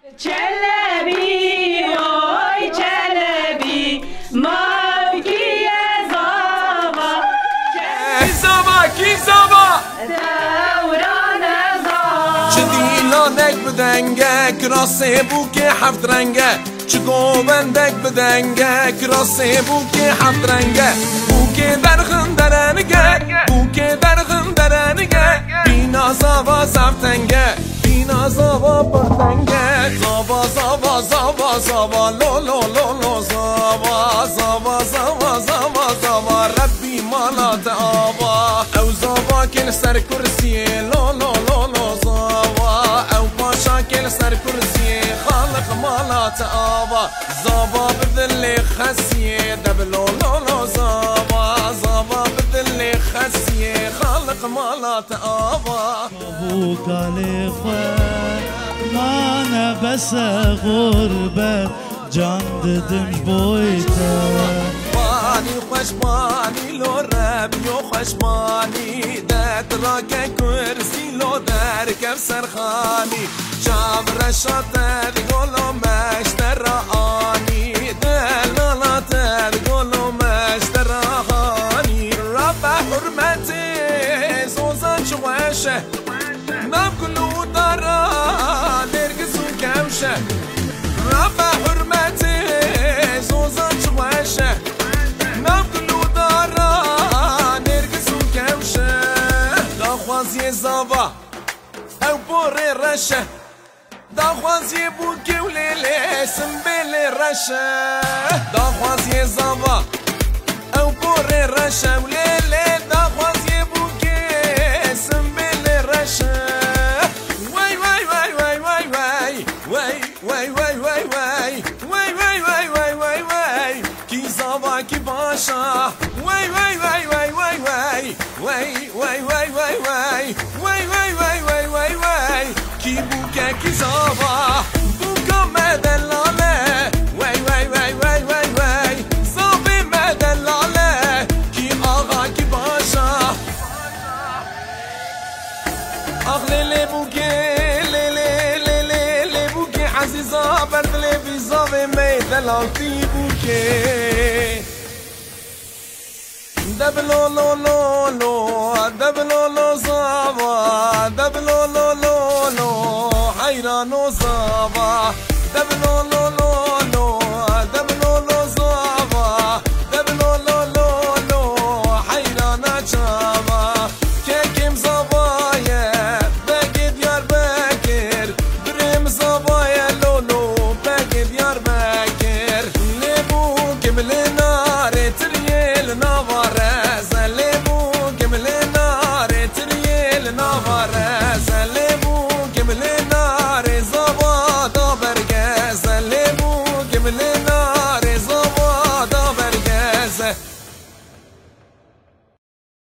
چلبی اوی چلبی موکی زابا کی زابا دوران زابا چه دیلانک بدنگه کراسه بو که هفت رنگه چه گوبندک بدنگه کراسه بو که هفت رنگه بو که درخم درنگه بو که درخم درنگه بینا زابا زفتنگه بینا زابا پرتنگه زابا زابا زابا زابا لو لو لو لو زابا زابا زابا زابا زابا ربی مالات آبا او زابا کل سر کرسیه لو لو لو لو زابا او پاشا کل سر کرسیه خالق مالات آبا زابا بدل خسیه دبلو لو لو زابا زابا بدل خسیه خالق مالات آبا ابوك الاخوان ما انا بس غربة جان ددم بويتا ماني خشماني لو ربي وخشماني دتراك كرسي لو دركب سرخاني شام رشاطة تقولو مشتراني دلالات تقولو مشتراني ربع حرمتي زوزان شواشة نام كله دارا نرقص وكوشة ربع حرمتي زوزان شواشة نام كله دارا نرقص وكوشة داخوازي زابا او بوري رشة داخوازي بوكي وليلي سنبيلي رشة داخوازي زابا او بوري رشة وليلي داخوازي بوكي سنبيلي رشة واي واي واي واي واي واي واي واي واي واي واي واي واي واي واي واي كي زابا كي باشا واي واي واي واي واي واي واي واي واي واي واي واي واي واي واي واي واي كي بوكا كي زابا بوكا مدلالة واي واي واي واي واي واي زابي مدلالة كي آغا كي باشا أغلي لي بوكي لي لي لي لي لي بوكي عزيزة برد لي في زابي مدلال في بوكي دبلو لو لو لو دبلو لو زابا دبلو لو لو لو حيران زابا دبلو لو لو لو دبلو لو زابا دبلو لو لو لو حيران جابا كيكم زابايا باقي ديار باكر بريم زابايا لولو باقي ديار باكر ليبو قبل نار تريل نافارز ليبو قبل نار تريل نافارز ليبو قبل نار زابا دابرقز ليبو قبل نار